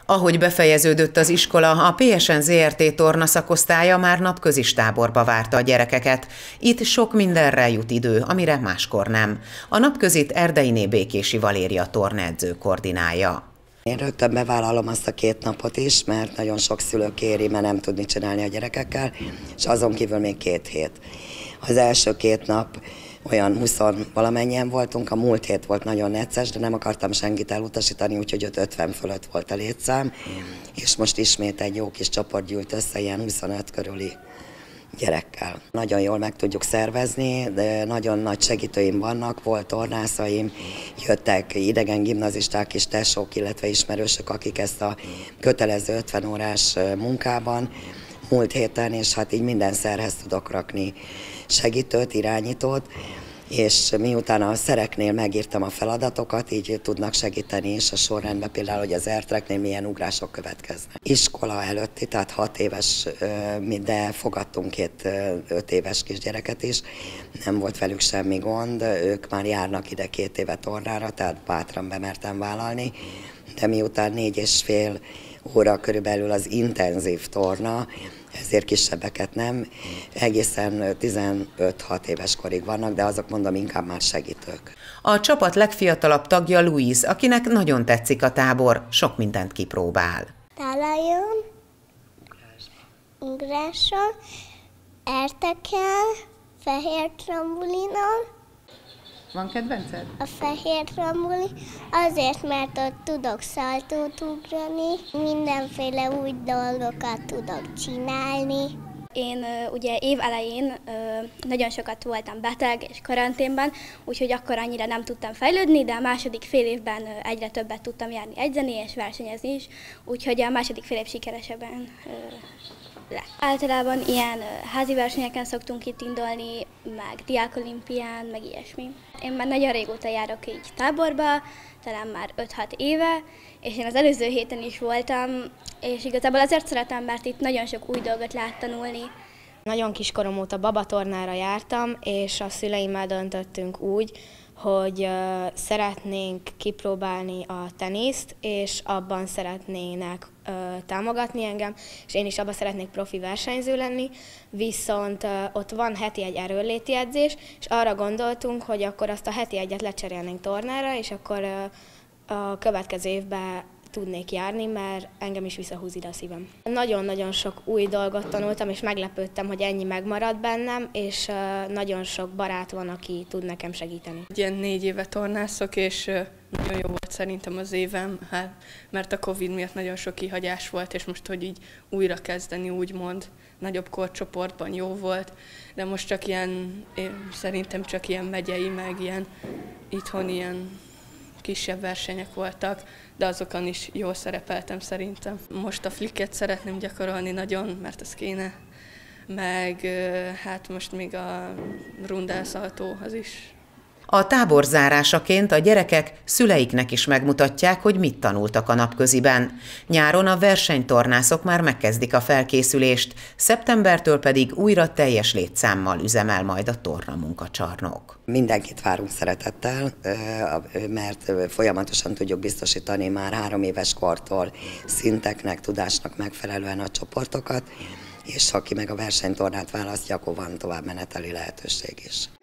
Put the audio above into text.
Ahogy befejeződött az iskola, a PSN Zrt. Torna szakosztálya már napközis táborba várta a gyerekeket. Itt sok mindenre jut idő, amire máskor nem. A napközit Erdeiné Békési Valéria tornaedző koordinálja. Én rögtön bevállalom azt a 2 napot is, mert nagyon sok szülő kéri, mert nem tud mit csinálni a gyerekekkel, és azon kívül még 2 hét. Az első 2 nap olyan 20 valamennyien voltunk, a múlt hét volt nagyon necces, de nem akartam senkit elutasítani, úgyhogy 50 fölött volt a létszám, és most ismét egy jó kis csoport gyűlt össze, ilyen 25 körüli gyerekkel. Nagyon jól meg tudjuk szervezni, de nagyon nagy segítőim vannak, volt tornászaim, jöttek idegen gimnazisták is, tesók, illetve ismerősök, akik ezt a kötelező 50 órás munkában múlt héten, és hát így minden szerhez tudok rakni segítőt, irányítót, és miután a szereknél megírtam a feladatokat, így tudnak segíteni is a sorrendben, például, hogy az airtracknél milyen ugrások következnek. Iskola előtti, tehát 6 éves, de fogadtunk 2 5 éves kisgyereket is, nem volt velük semmi gond, ők már járnak ide 2 éve tornára, tehát bátran bemertem vállalni, de miután 4,5 óra körülbelül az intenzív torna, ezért kisebbeket nem, egészen 15-6 éves korig vannak, de azok mondom inkább már segítők. A csapat legfiatalabb tagja Louise, akinek nagyon tetszik a tábor, sok mindent kipróbál. Talajon, ugráson, ertekkel, fehér trambulinon. Van kedvenced? A fehér trambuli azért, mert ott tudok szaltót ugrani, mindenféle új dolgokat tudok csinálni. Én ugye év elején nagyon sokat voltam beteg és karanténban, úgyhogy akkor annyira nem tudtam fejlődni, de a második fél évben egyre többet tudtam járni edzeni és versenyezni is, úgyhogy a második fél év sikeresebben lett. Általában ilyen házi versenyeken szoktunk itt indulni, meg diákolimpián, meg ilyesmi. Én már nagyon régóta járok így táborba, talán már 5-6 éve, és én az előző héten is voltam, és igazából azért szeretem, mert itt nagyon sok új dolgot lehet tanulni. Nagyon kiskorom óta babatornára jártam, és a szüleimmel döntöttünk úgy, hogy szeretnénk kipróbálni a teniszt, és abban szeretnének támogatni engem, és én is abban szeretnék profi versenyző lenni, viszont ott van heti egy erőnléti edzés, és arra gondoltunk, hogy akkor azt a heti egyet lecserélnénk tornára, és akkor a következő évben tudnék járni, mert engem is visszahúz ide a szívem. Nagyon-nagyon sok új dolgot tanultam, és meglepődtem, hogy ennyi megmaradt bennem, és nagyon sok barát van, aki tud nekem segíteni. Ilyen 4 éve tornászok, és nagyon jó volt szerintem az évem, mert a Covid miatt nagyon sok kihagyás volt, és most, hogy így újra kezdeni, úgymond, nagyobb korcsoportban jó volt, de most csak ilyen, szerintem csak ilyen megyei, meg ilyen itthon ilyen kisebb versenyek voltak, de azokon is jól szerepeltem szerintem. Most a flicket szeretném gyakorolni nagyon, mert az kéne, meg hát most még a rundálszaltó az is. A tábor zárásaként a gyerekek szüleiknek is megmutatják, hogy mit tanultak a napköziben. Nyáron a versenytornászok már megkezdik a felkészülést, szeptembertől pedig újra teljes létszámmal üzemel majd a tornamunkacsarnok. Mindenkit várunk szeretettel, mert folyamatosan tudjuk biztosítani már 3 éves kortól szinteknek, tudásnak megfelelően a csoportokat, és aki meg a versenytornát választja, akkor van tovább meneteli lehetőség is.